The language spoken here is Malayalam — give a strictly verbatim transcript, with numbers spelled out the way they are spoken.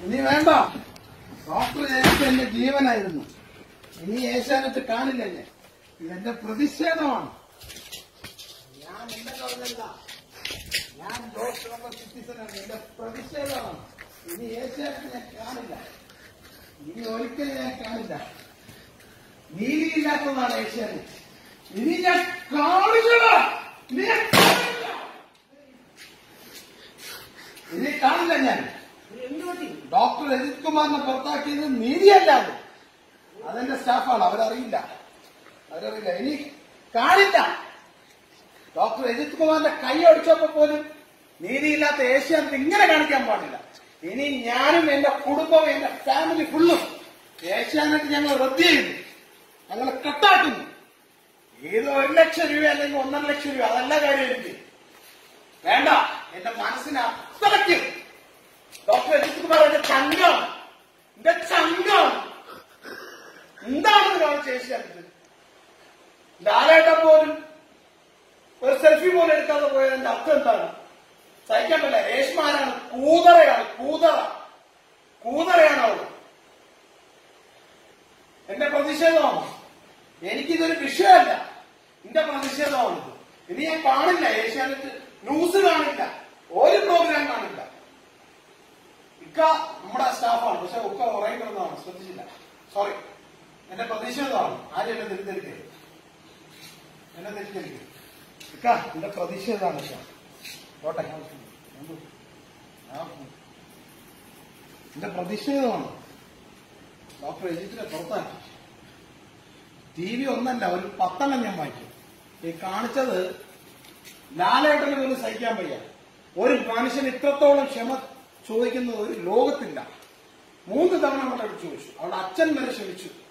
ഇനി വേണ്ട. ഡോക്ടർ എനിക്ക് എന്റെ ജീവനായിരുന്നു. ഇനി ഏഷ്യാനെറ്റ് കാണില്ല. ഞാൻ ഇതെന്റെ പ്രതിഷേധമാണ്. ഞാൻ എന്റെ കവലല്ല, ഞാൻ ഡോക്ടർ എന്ന സിറ്റിസനാണ്. എന്റെ പ്രതിഷേധമാണ്. ഇനി ഏഷ്യാനെറ്റ് ഞാൻ കാണില്ല. ഇനി ഒരിക്കലും ഞാൻ കാണില്ല. നീതിയില്ലാത്തതാണ് ഏഷ്യാനെറ്റ്. ഇനി ഞാൻ കാണില്ല. ഇനി കാണില്ല. ഞാൻ ഡോക്ടർ രജിത് കുമാറിനെ പുറത്താക്കിയത് നീതിയല്ലാതെ അതെന്റെ സ്റ്റാഫാണ്. അവരറിയില്ല അവരറിയില്ല ഇനി കാണില്ല. ഡോക്ടർ രജിത് കുമാറിന്റെ കൈ ഒടിച്ചപ്പോ പോലും നീതിയില്ലാത്ത ഏഷ്യാനെറ്റ് ഇങ്ങനെ കാണിക്കാൻ പാടില്ല. ഇനി ഞാനും എന്റെ കുടുംബവും എന്റെ ഫാമിലി ഫുള്ളും ഏഷ്യാനെറ്റ് ഞങ്ങൾ റദ്ദ് ചെയ്യുന്നു. ഞങ്ങൾ കട്ടാക്കുന്നു. ഏതോ ഒരു ലക്ഷം രൂപ അല്ലെങ്കിൽ ഒന്നര ലക്ഷം രൂപ അതല്ല കാര്യം. എനിക്ക് വേണ്ട. എന്റെ മനസ്സിന് അത്രയ്ക്ക് ഡോക്ടർ രജിത് കുമാർ എന്റെ ചങ്കാണ്, എന്റെ ചങ്കാണ്. എന്താണെന്ന് കാണിച്ച ഏഷ്യാനെറ്റ്. ലാലേട്ട പോലും ഒരു സെൽഫി പോലും എടുക്കാതെ പോയതിന്റെ അർത്ഥം എന്താണ്? സഹിക്കാൻ പറ്റില്ല. രേഷ്മ ആരാണ്? കൂതറയാണ്. കൂതറ കൂതറയാണ് അവൾ. എന്റെ പ്രതിഷേധമാണ്. എനിക്കിതൊരു വിഷയമല്ല. എന്റെ പ്രതിഷേധമാണ്. ഇനി ഞാൻ കാണില്ല. ഏഷ്യാനെറ്റ് ന്യൂസ് കാണില്ല. ഒരു പ്രോഗ്രാം കാണില്ല. ഇക്ക നമ്മുടെ സ്റ്റാഫാണ്. പക്ഷെ ഒക്കെ ഉറങ്ങി കിടന്നതാണ്. ശ്രദ്ധിച്ചില്ല. സോറി. എന്റെ പ്രതിഷേധമാണ്. ആരും എന്നെ തിരിച്ചെടുക്കരുത്. എന്നെ തിരിച്ചെടുക്കരുത്. ഇക്ക എന്റെ പ്രതിഷേധമാണ്. ഇക്ക ഓട്ടെ. എന്റെ പ്രതിഷേധമാണ്. ഡോക്ടർ രജിത്തിനെ പുറത്താക്കി. ടി വി ഒന്നല്ല, ഒരു പത്തെണ്ണം ഞാൻ വായിക്കും. ഈ കാണിച്ചത് ലാലേട്ടന് പോലും സഹിക്കാൻ വയ്യ. ഒരു മനുഷ്യൻ ഇത്രത്തോളം ക്ഷമ ചോദിക്കുന്നത് ഒരു ലോകത്തില്ല. മൂന്ന് തവണ അവിടെ ചോദിച്ചു. അവിടെ അച്ഛൻ വരെ ക്ഷമിച്ചു.